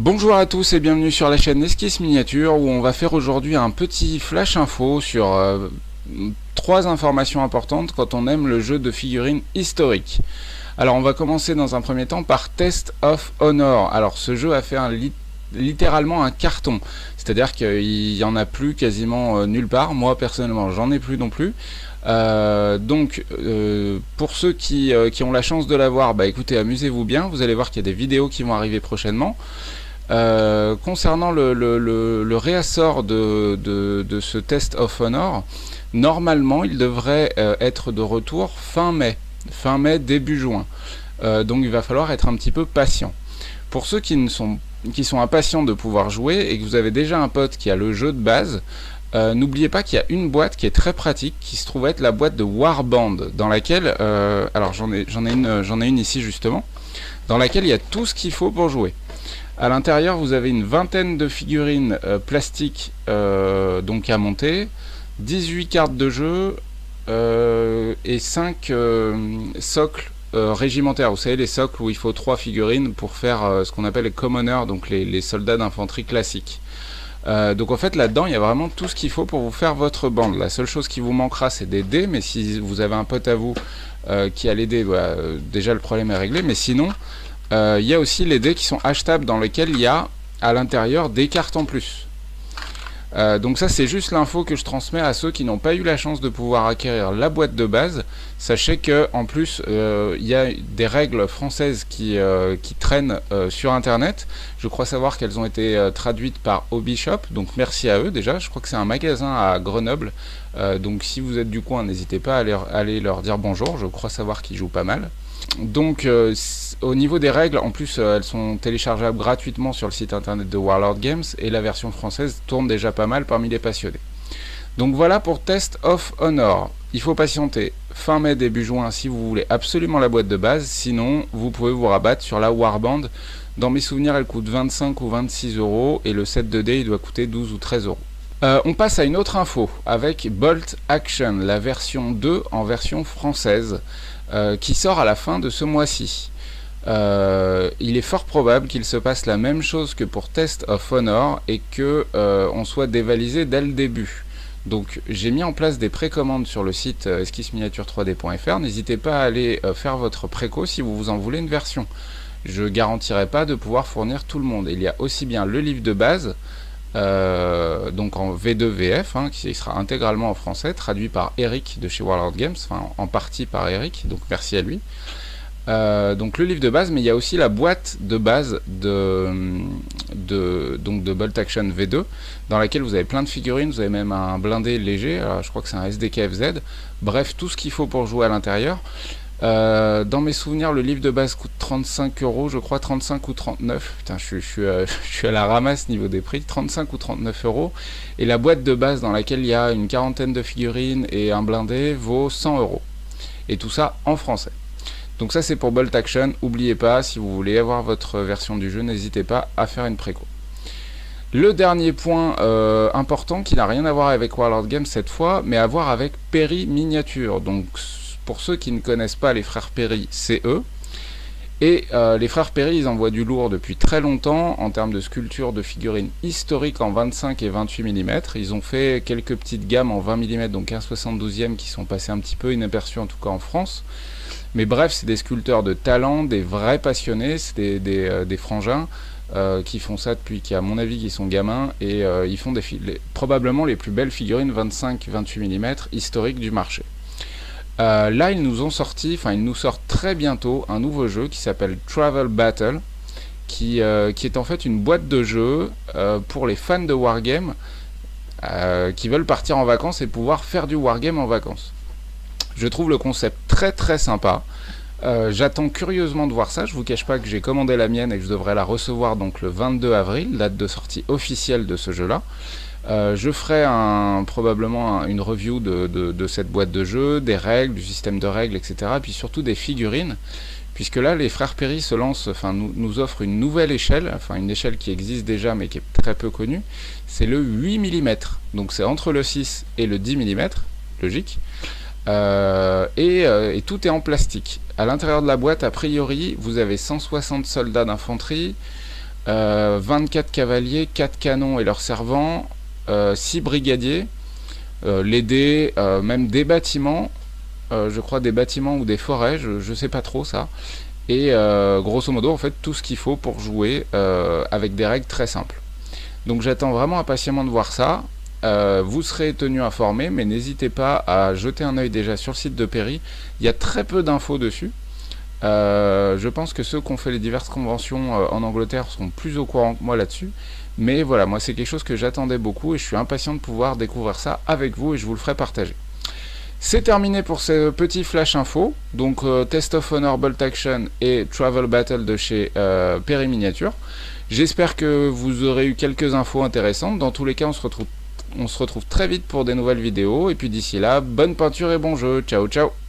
Bonjour à tous et bienvenue sur la chaîne Esquisse Miniature où on va faire aujourd'hui un petit flash info sur trois informations importantes quand on aime le jeu de figurines historiques. Alors on va commencer dans un premier temps par Test of Honor. Alors ce jeu a fait littéralement un carton, c'est-à-dire qu'il n'y en a plus quasiment nulle part. Moi personnellement j'en ai plus non plus. Pour ceux qui ont la chance de l'avoir, bah écoutez, amusez-vous bien, vous allez voir qu'il y a des vidéos qui vont arriver prochainement. Concernant le réassort de ce Test of Honor, normalement il devrait être de retour fin mai début juin, donc il va falloir être un petit peu patient. Pour ceux qui sont impatients de pouvoir jouer et que vous avez déjà un pote qui a le jeu de base, n'oubliez pas qu'il y a une boîte qui est très pratique, qui se trouve être la boîte de Warband, dans laquelle, alors j'en ai une ici justement, dans laquelle il y a tout ce qu'il faut pour jouer. À l'intérieur, vous avez une vingtaine de figurines plastiques donc à monter, 18 cartes de jeu et 5 socles régimentaires. Vous savez, les socles où il faut 3 figurines pour faire ce qu'on appelle les commoners, donc les soldats d'infanterie classiques. Donc en fait là-dedans il y a vraiment tout ce qu'il faut pour vous faire votre bande. La seule chose qui vous manquera c'est des dés, mais si vous avez un pote à vous qui a les dés, voilà, déjà le problème est réglé, mais sinon il y a aussi les dés qui sont achetables dans lesquels il y a à l'intérieur des cartes en plus. Donc ça c'est juste l'info que je transmets à ceux qui n'ont pas eu la chance de pouvoir acquérir la boîte de base. Sachez que en plus il y a des règles françaises qui traînent sur internet. Je crois savoir qu'elles ont été traduites par Hobby Shop, donc merci à eux déjà. Je crois que c'est un magasin à Grenoble, donc si vous êtes du coin n'hésitez pas à aller leur dire bonjour. Je crois savoir qu'ils jouent pas mal. Donc au niveau des règles, en plus elles sont téléchargeables gratuitement sur le site internet de Warlord Games et la version française tourne déjà pas mal parmi les passionnés. Donc voilà pour Test of Honor. Il faut patienter fin mai début juin si vous voulez absolument la boîte de base, sinon vous pouvez vous rabattre sur la Warband. Dans mes souvenirs elle coûte 25 ou 26 € et le set de dés il doit coûter 12 ou 13 €. On passe à une autre info avec Bolt Action, la version 2 en version française, qui sort à la fin de ce mois-ci. Il est fort probable qu'il se passe la même chose que pour Test of Honor et que on soit dévalisé dès le début. Donc j'ai mis en place des précommandes sur le site esquissminiature3d.fr. N'hésitez pas à aller faire votre préco si vous en voulez une version. Je garantirai pas de pouvoir fournir tout le monde. Il y a aussi bien le livre de base, donc en V2 VF, qui sera intégralement en français, traduit par Eric de chez Warlord Games, enfin en partie par Eric, donc merci à lui. Donc le livre de base, mais il y a aussi la boîte de base de Bolt Action V2, dans laquelle vous avez plein de figurines, vous avez même un blindé léger, alors je crois que c'est un SDKFZ, bref, tout ce qu'il faut pour jouer à l'intérieur. Dans mes souvenirs, le livre de base coûte 35 €, je crois 35 ou 39, putain je suis à la ramasse niveau des prix, 35 ou 39 €, et la boîte de base dans laquelle il y a une quarantaine de figurines et un blindé vaut 100 €, et tout ça en français. Donc ça c'est pour Bolt Action. N'oubliez pas, si vous voulez avoir votre version du jeu, n'hésitez pas à faire une préco. Le dernier point important, qui n'a rien à voir avec Warlord Games cette fois, mais à voir avec Perry Miniature. Donc pour ceux qui ne connaissent pas les frères Perry, c'est eux. Et les frères Perry, ils envoient du lourd depuis très longtemps en termes de sculpture de figurines historiques en 25 et 28 mm. Ils ont fait quelques petites gammes en 20 mm, donc 1/72e, qui sont passées un petit peu inaperçues en tout cas en France. Mais bref, c'est des sculpteurs de talent, des vrais passionnés, c'est des frangins qui font ça depuis, à mon avis, qui sont gamins, et ils font probablement les plus belles figurines 25-28 mm historiques du marché. Là, ils nous sortent très bientôt un nouveau jeu qui s'appelle Travel Battle, qui est en fait une boîte de jeu pour les fans de Wargame qui veulent partir en vacances et pouvoir faire du Wargame en vacances. Je trouve le concept très très sympa. J'attends curieusement de voir ça. Je vous cache pas que j'ai commandé la mienne et que je devrais la recevoir donc le 22 avril, date de sortie officielle de ce jeu-là. Je ferai probablement une review de cette boîte de jeu, des règles, du système de règles, etc. Et puis surtout des figurines, puisque là les frères Perry nous offrent une nouvelle échelle, enfin une échelle qui existe déjà mais qui est très peu connue. C'est le 8 mm, donc c'est entre le 6 et le 10 mm, logique. Et tout est en plastique. À l'intérieur de la boîte, a priori, vous avez 160 soldats d'infanterie, 24 cavaliers, 4 canons et leurs servants, 6 brigadiers, les dés, même des bâtiments, je crois des bâtiments ou des forêts, je sais pas trop ça. Et grosso modo, en fait, tout ce qu'il faut pour jouer avec des règles très simples. Donc j'attends vraiment impatiemment de voir ça. Vous serez tenu informé, mais n'hésitez pas à jeter un œil déjà sur le site de Perry. Il y a très peu d'infos dessus. Je pense que ceux qui ont fait les diverses conventions en Angleterre sont plus au courant que moi là-dessus. Mais voilà, moi c'est quelque chose que j'attendais beaucoup et je suis impatient de pouvoir découvrir ça avec vous et je vous le ferai partager. C'est terminé pour ce petit flash info. Donc Test of Honor Bolt Action et Travel Battle de chez Perry Miniature. J'espère que vous aurez eu quelques infos intéressantes. Dans tous les cas, on se retrouve très vite pour des nouvelles vidéos. Et puis d'ici là, bonne peinture et bon jeu. Ciao, ciao.